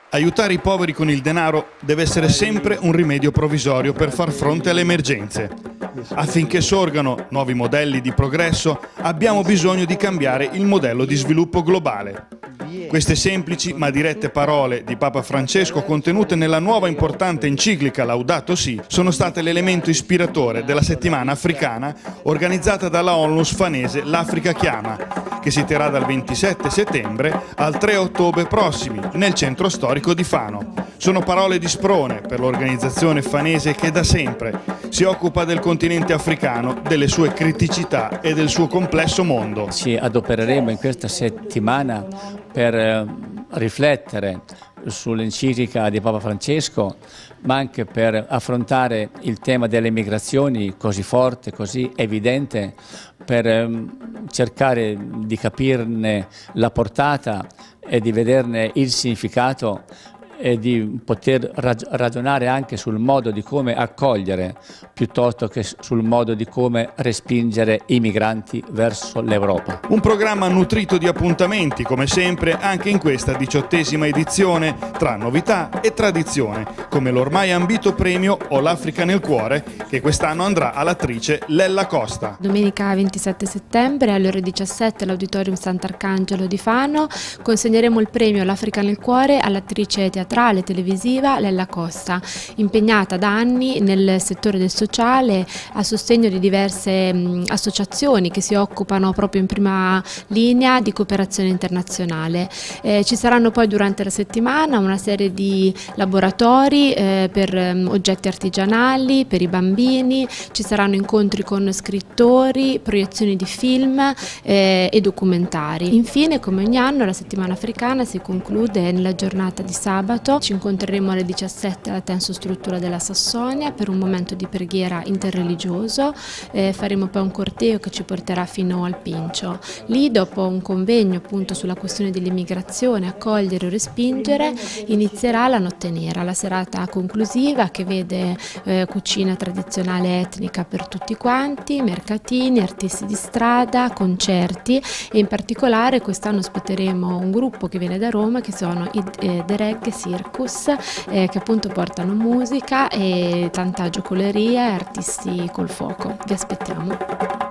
Aiutare i poveri con il denaro deve essere sempre un rimedio provvisorio per far fronte alle emergenze. Affinché sorgano nuovi modelli di progresso, abbiamo bisogno di cambiare il modello di sviluppo globale. Queste semplici ma dirette parole di Papa Francesco, contenute nella nuova importante enciclica Laudato Si', sono state l'elemento ispiratore della settimana africana organizzata dalla Onlus fanese L'Africa Chiama, che si terrà dal 27 settembre al 3 ottobre prossimi nel centro storico di Fano. Sono parole di sprone per l'organizzazione fanese che da sempre si occupa del continente africano, delle sue criticità e del suo complesso mondo. Ci adopereremo in questa settimana per riflettere sull'enciclica di Papa Francesco, ma anche per affrontare il tema delle migrazioni così forte, così evidente, per cercare di capirne la portata e di vederne il significato e di poter ragionare anche sul modo di come accogliere piuttosto che sul modo di come respingere i migranti verso l'Europa. Un programma nutrito di appuntamenti, come sempre, anche in questa 18ª edizione, tra novità e tradizione, come l'ormai ambito premio Ho l'Africa nel cuore, che quest'anno andrà all'attrice Lella Costa. Domenica 27 settembre alle ore 17 all'Auditorium Sant'Arcangelo di Fano consegneremo il premio L'Africa nel cuore all'attrice teatrale televisiva Lella Costa, impegnata da anni nel settore del sociale a sostegno di diverse associazioni che si occupano proprio in prima linea di cooperazione internazionale. Ci saranno poi durante la settimana una serie di laboratori per oggetti artigianali, per i bambini, ci saranno incontri con scrittori, proiezioni di film e documentari. Infine, come ogni anno, la settimana africana si conclude nella giornata di sabato. Ci incontreremo alle 17 alla Tensostruttura della Sassonia per un momento di preghiera interreligioso, faremo poi un corteo che ci porterà fino al Pincio. Lì, dopo un convegno appunto sulla questione dell'immigrazione, accogliere o respingere, inizierà la Notte Nera, la serata conclusiva che vede cucina tradizionale etnica per tutti quanti, mercatini, artisti di strada, concerti e in particolare quest'anno ospiteremo un gruppo che viene da Roma che sono i The Reggae Circus, che appunto portano musica e tanta giocoleria e artisti col fuoco. Vi aspettiamo.